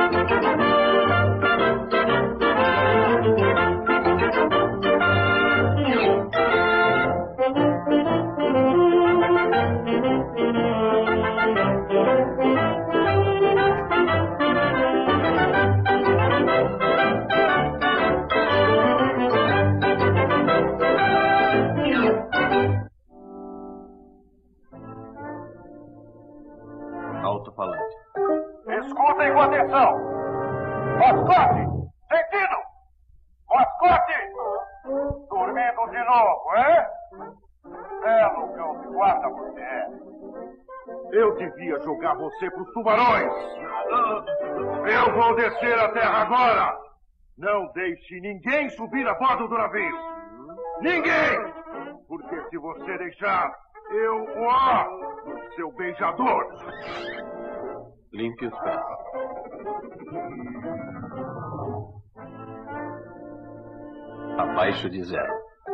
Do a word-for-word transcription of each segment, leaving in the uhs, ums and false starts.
Alto-falante. Escutem com atenção! Mascote! Sentido! Mascote! Dormindo de novo, é? Belo cão de guarda você é. Eu devia jogar você pros tubarões. Eu vou descer a terra agora. Não deixe ninguém subir a bordo do navio. Ninguém! Porque se você deixar, eu... Ó, seu beijador. Limpe os pés. Abaixo de zero.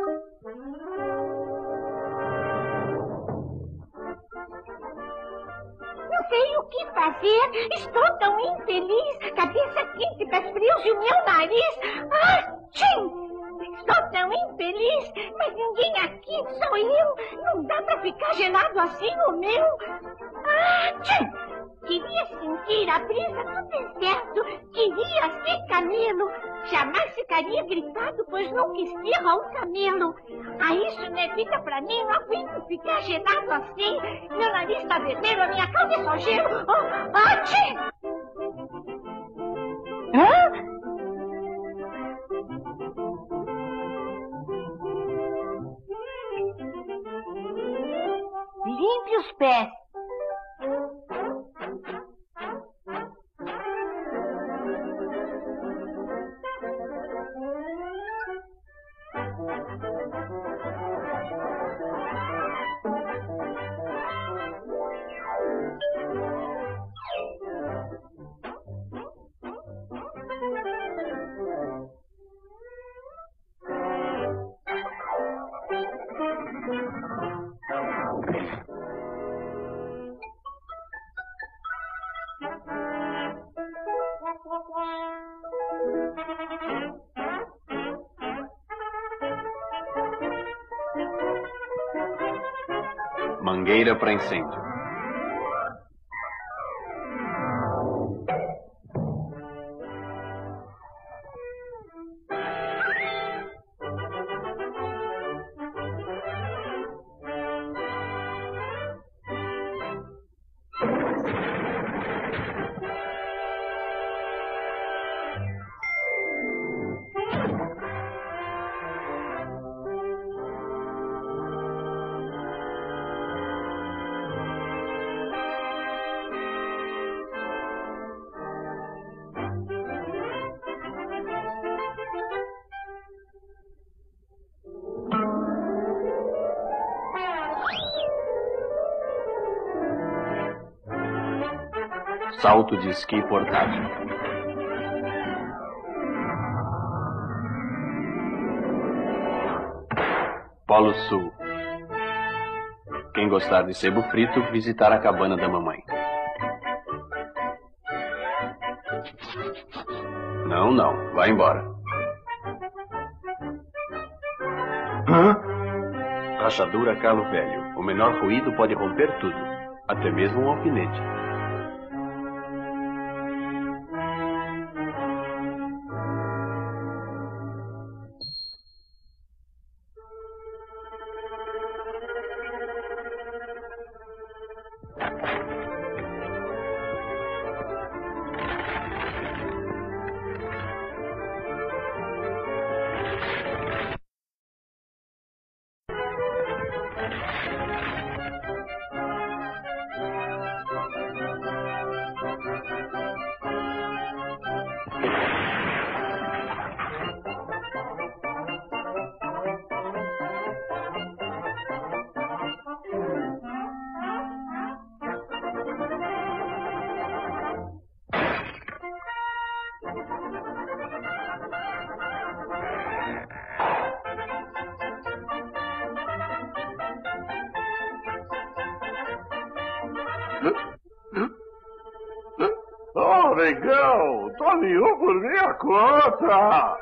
Não sei o que fazer. Estou tão infeliz. Cabeça quente, pés frios e o meu nariz. Ah, tchim! Estou tão infeliz, mas ninguém aqui, só eu. Não dá pra ficar gelado assim o meu. Ah, tchim! Queria sentir a brisa do deserto. Queria ser camelo. Jamais ficaria gripado, pois nunca espirra um camelo. Ah, isso não é vida pra mim. Não aguento ficar gelado assim. Meu nariz está vermelho, a minha calça é só gelo. Oh, ah, tchim! Hã? Limpe os pés. Mangueira para incêndio. Salto de esqui portátil. Polo Sul. Quem gostar de sebo frito, visitar a cabana da mamãe. Não, não. Vai embora. Hã? Rachadura calo velho. O menor ruído pode romper tudo. Até mesmo um alfinete. legal. Tome um por minha conta.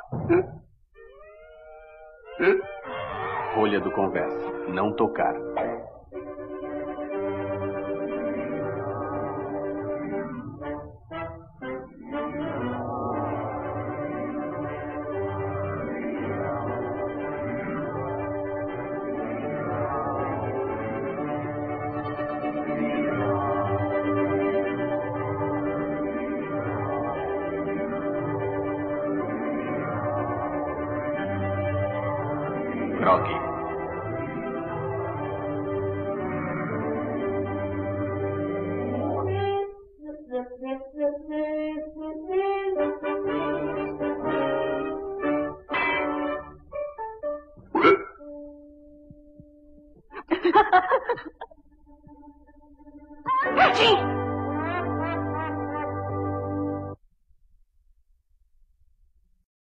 Rolha do conversa. Não tocar. Grog.